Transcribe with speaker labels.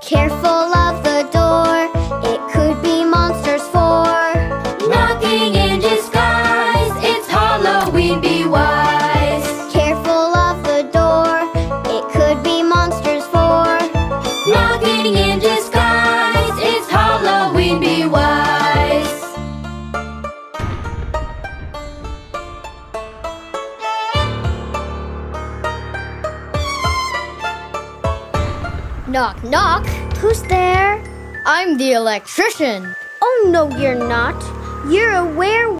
Speaker 1: Careful of the door, it could be monsters for
Speaker 2: knocking in disguise. It's Halloween, be wise.
Speaker 1: Careful of the door, it could be monsters for
Speaker 2: Knocking in disguise. It's Halloween, be wise.
Speaker 1: Knock, knock. Who's there? I'm the electrician. Oh, no, you're not. You're a werewolf.